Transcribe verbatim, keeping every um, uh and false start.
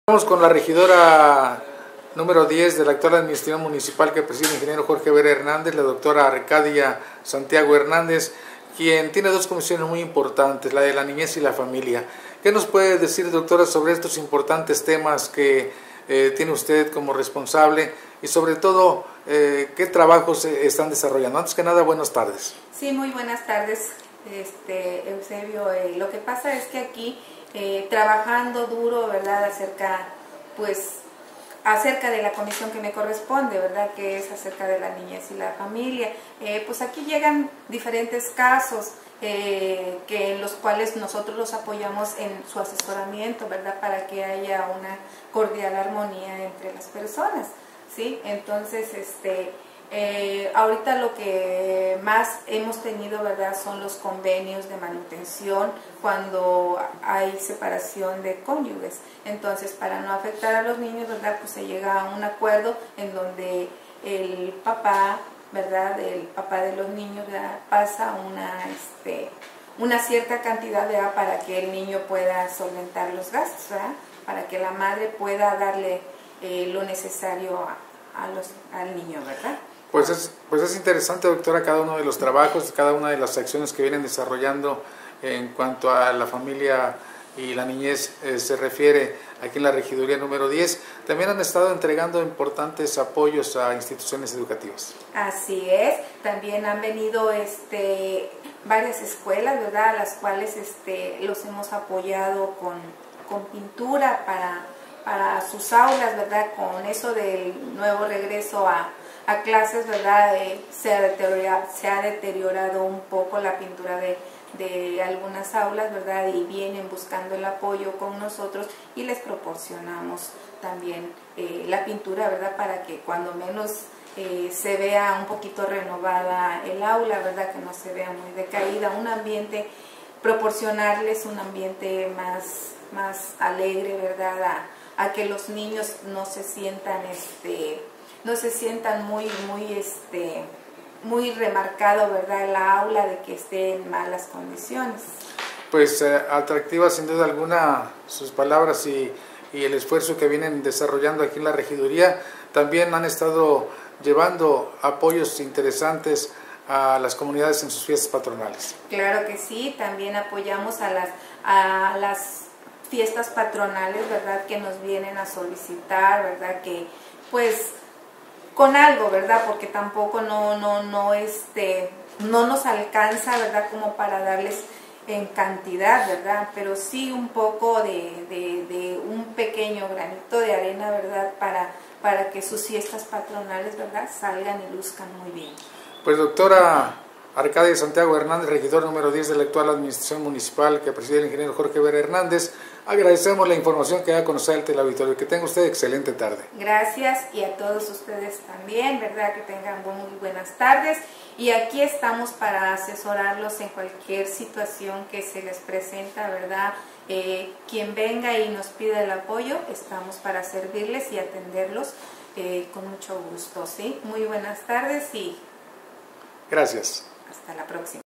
Estamos con la regidora número diez de la actual administración municipal que preside el ingeniero Jorge Vera Hernández, la doctora Arcadia Santiago Hernández, quien tiene dos comisiones muy importantes, la de la niñez y la familia. ¿Qué nos puede decir, doctora, sobre estos importantes temas que eh, tiene usted como responsable y sobre todo eh, qué trabajos están desarrollando? Antes que nada, buenas tardes. Sí, muy buenas tardes, este, Eusebio. Eh, lo que pasa es que aquí Eh, trabajando duro, ¿verdad?, acerca, pues, acerca de la comisión que me corresponde, ¿verdad?, que es acerca de la niñez y la familia. Eh, pues aquí llegan diferentes casos eh, que en los cuales nosotros los apoyamos en su asesoramiento, ¿verdad?, para que haya una cordial armonía entre las personas, ¿sí? Entonces, este... Eh, ahorita lo que más hemos tenido, ¿verdad?, son los convenios de manutención cuando hay separación de cónyuges. Entonces, para no afectar a los niños, ¿verdad?, pues se llega a un acuerdo en donde el papá, ¿verdad?, el papá de los niños, ¿verdad?, pasa una, este, una cierta cantidad, ¿verdad?, para que el niño pueda solventar los gastos, ¿verdad?, para que la madre pueda darle eh, lo necesario a, a los, al niño, ¿verdad? Pues es, pues es interesante, doctora, cada uno de los trabajos, cada una de las acciones que vienen desarrollando en cuanto a la familia y la niñez eh, se refiere aquí en la regiduría número diez. También han estado entregando importantes apoyos a instituciones educativas. Así es, también han venido este, varias escuelas, ¿verdad?, a las cuales este, los hemos apoyado con, con pintura para, para sus aulas, ¿verdad?, con eso del nuevo regreso a a clases, ¿verdad? Eh, se, ha deteriorado, se ha deteriorado un poco la pintura de, de algunas aulas, ¿verdad? Y vienen buscando el apoyo con nosotros y les proporcionamos también eh, la pintura, ¿verdad? Para que cuando menos eh, se vea un poquito renovada el aula, ¿verdad? Que no se vea muy decaída, un ambiente, proporcionarles un ambiente más, más alegre, ¿verdad? A, a que los niños no se sientan, este, no se sientan muy, muy, este, muy remarcado, ¿verdad?, la aula de que esté en malas condiciones. Pues eh, atractiva sin duda alguna sus palabras y, y el esfuerzo que vienen desarrollando aquí en la regiduría. También han estado llevando apoyos interesantes a las comunidades en sus fiestas patronales. Claro que sí, también apoyamos a las, a las fiestas patronales, ¿verdad?, que nos vienen a solicitar, ¿verdad?, que pues con algo, ¿verdad?, porque tampoco no, no, no, este, no nos alcanza, ¿verdad?, como para darles en cantidad, ¿verdad?, pero sí un poco de, de, de un pequeño granito de arena, ¿verdad?, para, para que sus fiestas patronales, ¿verdad?, salgan y luzcan muy bien. Pues doctora Arcadia Santiago Hernández, regidor número diez de la actual administración municipal que preside el ingeniero Jorge Vera Hernández, agradecemos la información que da a conocer al teleauditorio. Que tenga usted excelente tarde. Gracias, y a todos ustedes también, ¿verdad?, que tengan muy buenas tardes. Y aquí estamos para asesorarlos en cualquier situación que se les presenta, ¿verdad? Eh, quien venga y nos pida el apoyo, estamos para servirles y atenderlos eh, con mucho gusto, ¿sí? Muy buenas tardes y gracias. hasta la próxima.